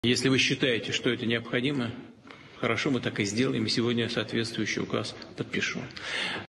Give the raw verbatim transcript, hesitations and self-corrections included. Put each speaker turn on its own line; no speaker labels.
Если вы считаете, что это необходимо, хорошо, мы так и сделаем, и сегодня соответствующий указ подпишу.